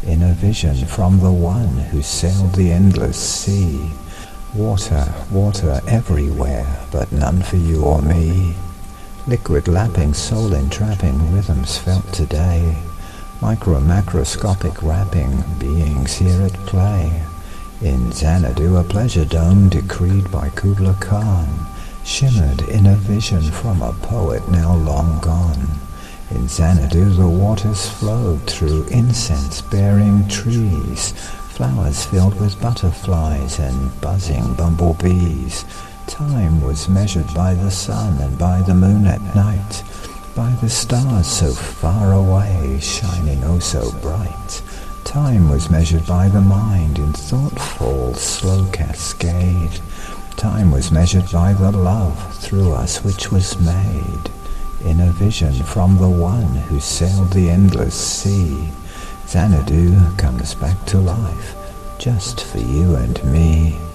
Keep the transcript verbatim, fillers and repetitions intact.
in a vision from the one who sailed the endless sea. Water, water everywhere, but none for you or me. Liquid lapping, soul entrapping rhythms felt today. Micro-macroscopic wrapping, beings here at play. In Xanadu a pleasure dome decreed by Kubla Khan shimmered in a vision from a poet now long gone. In Xanadu the waters flowed through incense-bearing trees, flowers filled with butterflies and buzzing bumblebees. Time was measured by the sun and by the moon at night, by the stars so far away, shining oh so bright. Time was measured by the mind in thoughtful, slow cascade. Time was measured by the love through us which was made, in a vision from the one who sailed the endless sea. Xanadu comes back to life, just for you and me.